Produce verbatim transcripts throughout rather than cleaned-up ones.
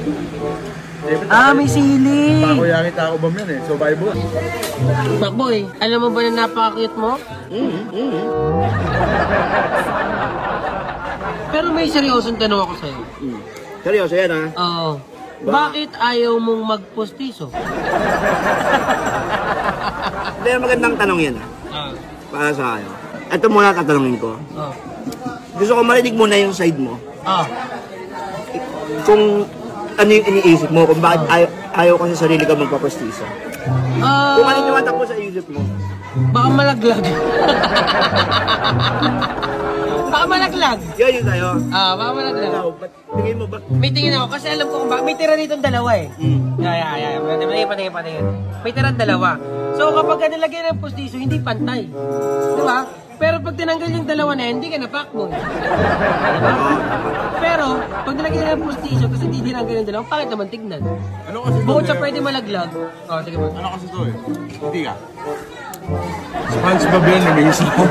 Ah, may sili! Pakuyangit ako ba yan eh, survival. Bakboy, alam mo ba na napaka-cute mo? Mm, mm. Pero may seryosong tanong ako sa'yo. Mm. Seryoso yan ha? Oo. Bakit ayaw mong magpostiso? Hindi, magandang tanong yan ha. Ah. Para sa akin. Ito muna tatanungin ko. Oh. Gusto ko marinig muna yung side mo. Ah. Kung ano yung iniisip mo, kung bakit ayaw, ayaw ka sa sarili ka magpapastiso. Ah. Kung ano yung tumatakbo sa isip mo. Baka malaglag. Baka malaglag. Yun yun tayo. Ah, baka malaglag. Ikaw, ba't tingin mo ba? May tingin ako kasi alam ko kung bakit. May tira dito dalawa eh. Mm. Yeah, yeah, yeah. Patingin, patingin, patingin. May tira dalawa. So kapag ka nilagyan ng postiso, hindi pantay. Di ba? Pero pag tinanggal yung dalawa na yan, hindi ka na fuckboy. Diba? Pero pag nilagyan ng postiso, kasi hindi tinanggal yung dalawa, bakit naman tignan? Ano kasi to? Bukod sa pwede malaglag. Oh, sige mo. Ano kasi to eh? Hindi ka. SpongeBob yan, nabihis mo.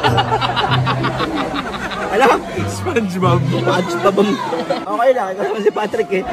Alam? SpongeBob. SpongeBob. Okay lang, ikaw naman si Patrick eh.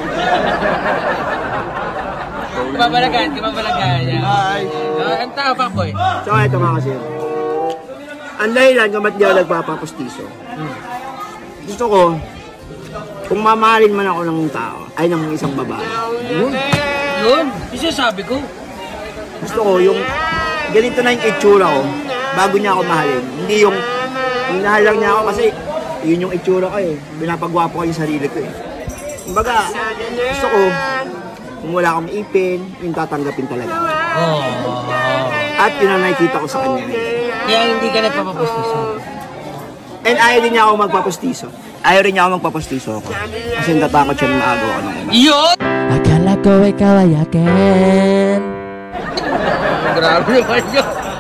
Babalagan, di babalagan. Hi! Uh, ang tao, fuckboy. So ito nga kasi. Ang dahilan kung ba't di ako nagpapapustiso. Gusto ko, kung mamahalin man ako ng tao, ay ng isang babae. Yun. Yun, isa sabi ko. Gusto ko yung ganito na yung itsura ko bago niya ako mahalin. Hindi yung minahal lang niya ako kasi yun yung itsura ko eh. Binapagwapo ko yung sarili ko eh. Kumbaga, gusto ko, kung wala akong ipin, yung tatanggapin talaga. Oh. At yun ang nakikita ko sa kanya. Kaya hindi ka nagpapapustiso. And ayaw din niya ako magpapustiso. Ayaw rin niya ako magpapustiso ako. Kasi natakot siya na maagaw ako ng una. Yun! Akala ko ikaw ay akin. Grabe naman yun.